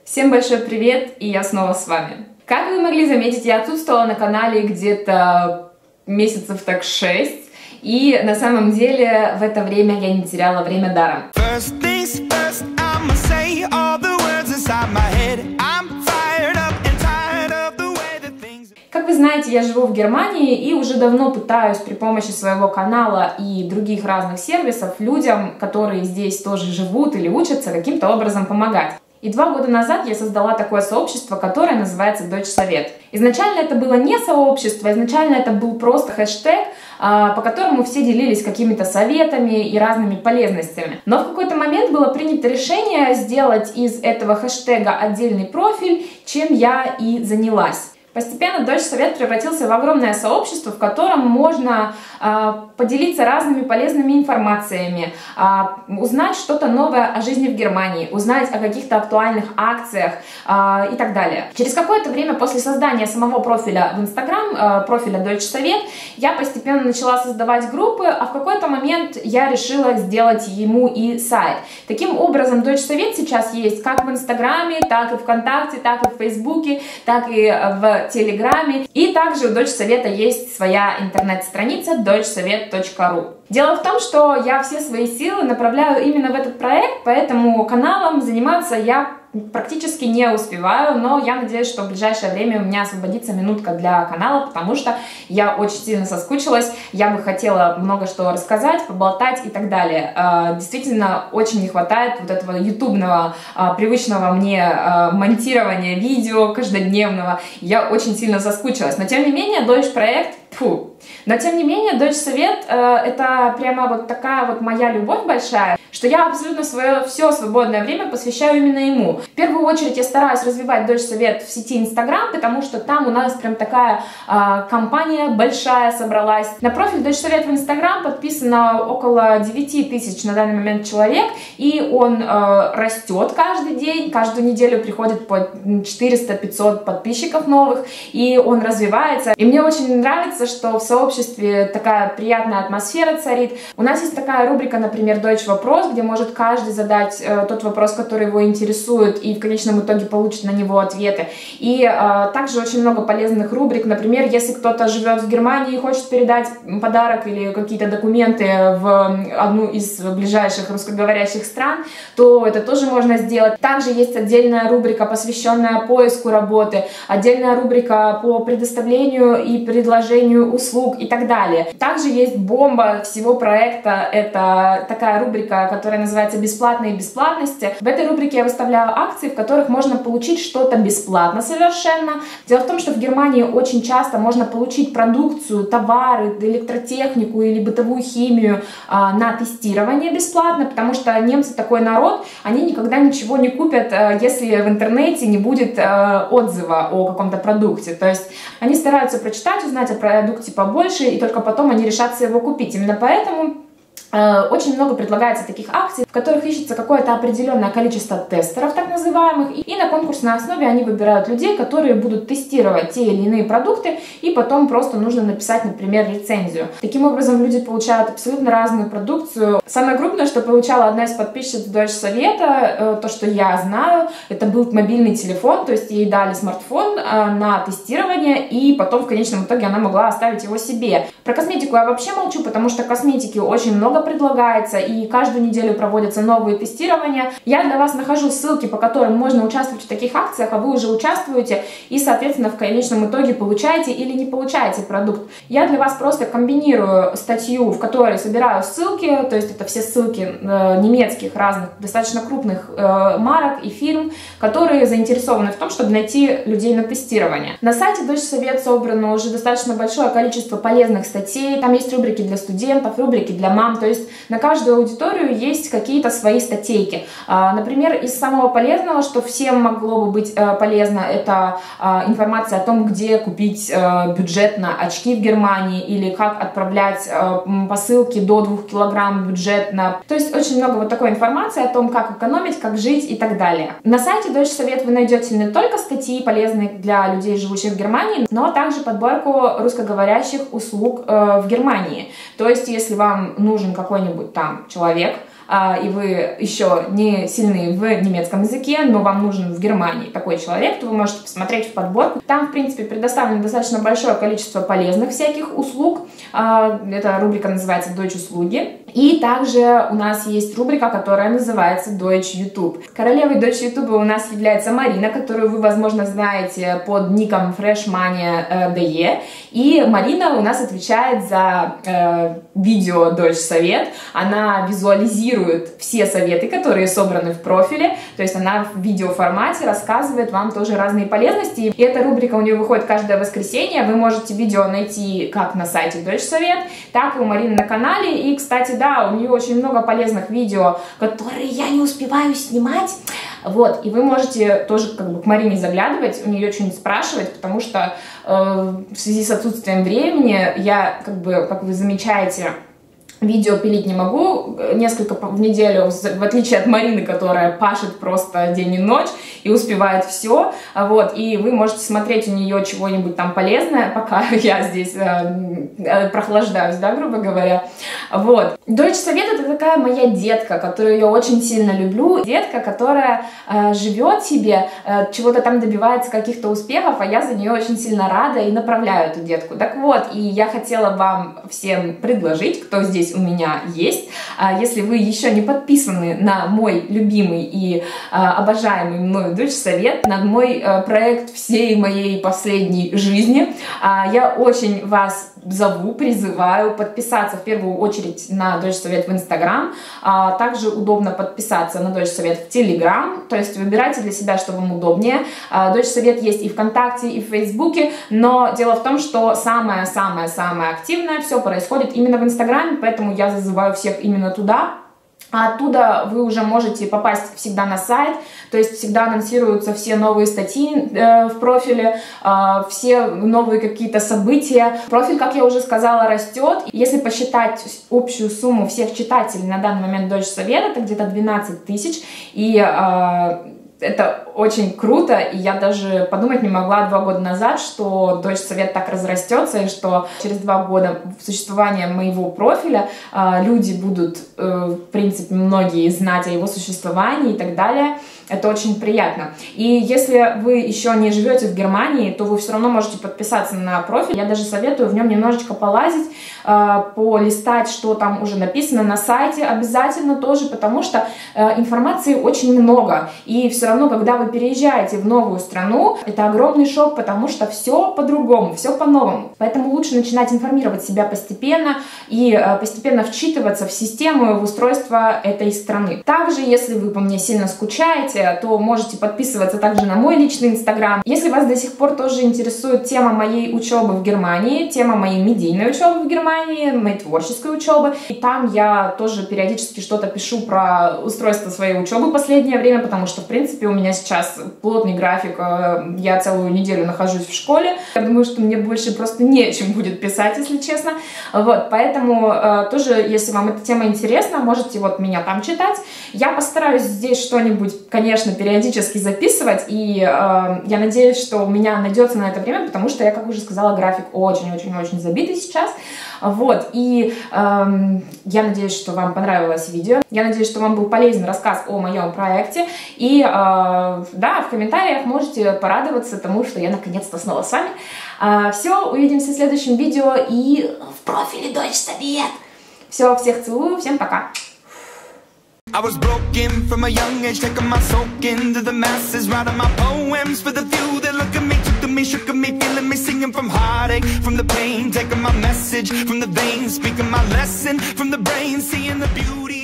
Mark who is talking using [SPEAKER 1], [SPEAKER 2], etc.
[SPEAKER 1] Всем большой привет, и я снова с вами. Как вы могли заметить, я отсутствовала на канале где-то месяцев так 6, и на самом деле в это время я не теряла время даром. Как вы знаете, я живу в Германии и уже давно пытаюсь при помощи своего канала и других разных сервисов людям, которые здесь тоже живут или учатся, каким-то образом помогать. И 2 года назад я создала такое сообщество, которое называется Deutsch Совет. Изначально это было не сообщество, изначально это был просто хэштег, по которому все делились какими-то советами и разными полезностями. Но в какой-то момент было принято решение сделать из этого хэштега отдельный профиль, чем я и занялась. Постепенно Deutsch Совет превратился в огромное сообщество, в котором можно поделиться разными полезными информациями, узнать что-то новое о жизни в Германии, узнать о каких-то актуальных акциях и так далее. Через какое-то время после создания самого профиля в Instagram, профиля Deutsch Совет, я постепенно начала создавать группы, а в какой-то момент я решила сделать ему и сайт. Таким образом, Deutsch Совет сейчас есть как в Инстаграме, так и ВКонтакте, так и в Фейсбуке, так и в Телеграме. И также у Deutsch Совета есть своя интернет-страница deutschsovet.ru. Дело в том, что я все свои силы направляю именно в этот проект, поэтому каналом заниматься я практически не успеваю, но я надеюсь, что в ближайшее время у меня освободится минутка для канала, потому что я очень сильно соскучилась, я бы хотела много что рассказать, поболтать и так далее. Действительно, очень не хватает вот этого ютубного, привычного мне монтирования видео каждодневного. Я очень сильно соскучилась, но тем не менее, Deutsch проект, но тем не менее, Deutsch Совет это прямо вот такая вот моя любовь большая, что я абсолютно все свободное время посвящаю именно ему. В первую очередь я стараюсь развивать Deutsch Совет в сети Instagram, потому что там у нас прям такая компания большая собралась. На профиль Deutsch Совет в Instagram подписано около 9000 на данный момент человек, и он растет каждый день, каждую неделю приходит по 400-500 подписчиков новых, и он развивается. И мне очень нравится, что в сообществе такая приятная атмосфера царит. У нас есть такая рубрика, например, Deutsch Вопрос, где может каждый задать тот вопрос, который его интересует, и в конечном итоге получит на него ответы. И также очень много полезных рубрик. Например, если кто-то живет в Германии и хочет передать подарок или какие-то документы в одну из ближайших русскоговорящих стран, то это тоже можно сделать. Также есть отдельная рубрика, посвященная поиску работы, отдельная рубрика по предоставлению и предложению услуг и так далее. Также есть бомба всего проекта, это такая рубрика, которая называется «Бесплатные бесплатности». В этой рубрике я выставляю акции, в которых можно получить что-то бесплатно совершенно. Дело в том, что в Германии очень часто можно получить продукцию, товары, электротехнику или бытовую химию на тестирование бесплатно, потому что немцы такой народ, они никогда ничего не купят, если в интернете не будет отзыва о каком-то продукте. То есть они стараются прочитать, узнать о продукте побольше, и только потом они решатся его купить. Именно поэтому очень много предлагается таких акций, в которых ищется какое-то определенное количество тестеров, так называемых, и на конкурсной основе они выбирают людей, которые будут тестировать те или иные продукты, и потом просто нужно написать, например, рецензию. Таким образом, люди получают абсолютно разную продукцию. Самое крупное, что получала одна из подписчиц Deutsch Совета, то, что я знаю, это был мобильный телефон, то есть ей дали смартфон на тестирование, и потом в конечном итоге она могла оставить его себе. Про косметику я вообще молчу, потому что косметики очень много предлагается, и каждую неделю проводятся новые тестирования. Я для вас нахожу ссылки, по которым можно участвовать в таких акциях, а вы уже участвуете, и, соответственно, в конечном итоге получаете или не получаете продукт. Я для вас просто комбинирую статью, в которой собираю ссылки, то есть это все ссылки немецких разных, достаточно крупных марок и фирм, которые заинтересованы в том, чтобы найти людей на тестирование. На сайте Deutsch Совет собрано уже достаточно большое количество полезных статей, там есть рубрики для студентов, рубрики для мам, то есть на каждую аудиторию есть какие-то свои статейки. Например, из самого полезного, что всем могло бы быть полезно, это информация о том, где купить бюджетно очки в Германии или как отправлять посылки до 2 килограмм бюджетно. То есть очень много вот такой информации о том, как экономить, как жить и так далее. На сайте Deutsch Совет вы найдете не только статьи, полезные для людей, живущих в Германии, но также подборку русскоговорящих услуг в Германии. То есть если вам нужен какой-нибудь там человек, и вы еще не сильны в немецком языке, но вам нужен в Германии такой человек, то вы можете посмотреть в подборку. Там, в принципе, предоставлено достаточно большое количество полезных всяких услуг. Эта рубрика называется Deutsch услуги. И также у нас есть рубрика, которая называется Deutsch YouTube. Королевой Deutsch YouTube у нас является Марина, которую вы, возможно, знаете под ником freshmoney.de. И Марина у нас отвечает за видео Deutsch совет. Она визуализирует все советы, которые собраны в профиле. То есть она в видеоформате рассказывает вам тоже разные полезности. И эта рубрика у нее выходит каждое воскресенье. Вы можете видео найти как на сайте Deutsch совет, так и у Марины на канале. И, кстати, да, у нее очень много полезных видео, которые я не успеваю снимать. Вот, и вы можете тоже как бы к Марине заглядывать, у нее что-нибудь спрашивать, потому что в связи с отсутствием времени я, как бы, как вы замечаете, видео пилить не могу несколько в неделю, в отличие от Марины, которая пашет просто день и ночь и успевает все, вот, и вы можете смотреть у нее чего-нибудь там полезное, пока я здесь прохлаждаюсь, да, грубо говоря, вот. Deutsch совет — это такая моя детка, которую я очень сильно люблю, детка, которая живет себе, чего-то там добивается, каких-то успехов, а я за нее очень сильно рада и направляю эту детку. Так вот, и я хотела вам всем предложить, кто здесь у меня есть. Если вы еще не подписаны на мой любимый и обожаемый мною Deutsch совет, на мой проект всей моей последней жизни, я очень вас зову, призываю подписаться в первую очередь на Deutsch совет в Instagram. Также удобно подписаться на Deutsch совет в Telegram, то есть выбирайте для себя, что вам удобнее. Deutsch совет есть и ВКонтакте, и в Фейсбуке, но дело в том, что самое-самое-самое активное все происходит именно в Инстаграме, поэтому я зазываю всех именно туда. Оттуда вы уже можете попасть всегда на сайт, то есть всегда анонсируются все новые статьи в профиле, все новые какие-то события. Профиль, как я уже сказала, растет. Если посчитать общую сумму всех читателей на данный момент Deutsch совета, это где-то 12 тысяч, и это очень круто, и я даже подумать не могла 2 года назад, что Deutsch совет так разрастется, и что через 2 года существования моего профиля люди будут, в принципе, многие знать о его существовании и так далее. Это очень приятно. И если вы еще не живете в Германии, то вы все равно можете подписаться на профиль. Я даже советую в нем немножечко полазить, полистать, что там уже написано на сайте обязательно тоже, потому что информации очень много. И все равно, когда вы переезжаете в новую страну, это огромный шок, потому что все по-другому, все по-новому. Поэтому лучше начинать информировать себя постепенно и постепенно вчитываться в систему, в устройство этой страны. Также, если вы по мне сильно скучаете, то можете подписываться также на мой личный Инстаграм. Если вас до сих пор тоже интересует тема моей учебы в Германии, тема моей медийной учебы в Германии, моей творческой учебы, и там я тоже периодически что-то пишу про устройство своей учебы в последнее время, потому что, в принципе, у меня сейчас плотный график, я целую неделю нахожусь в школе. Я думаю, что мне больше просто не о чем будет писать, если честно. Вот, поэтому тоже, если вам эта тема интересна, можете вот меня там читать. Я постараюсь здесь что-нибудь, конечно, периодически записывать, и я надеюсь, что у меня найдется на это время, потому что я, как уже сказала, график очень-очень-очень забитый сейчас. Вот, и я надеюсь, что вам понравилось видео, я надеюсь, что вам был полезен рассказ о моем проекте, и да, в комментариях можете порадоваться тому, что я наконец-то снова с вами. Все, увидимся в следующем видео и в профиле Deutsch совет. Все, всех целую, всем пока!
[SPEAKER 2] I was broken from a young age, taking my soak into the masses, writing my poems for the few that look at me, took to me, shook at me, feeling me, singing from heartache, from the pain, taking my message from the veins, speaking my lesson from the brain, seeing the beauty.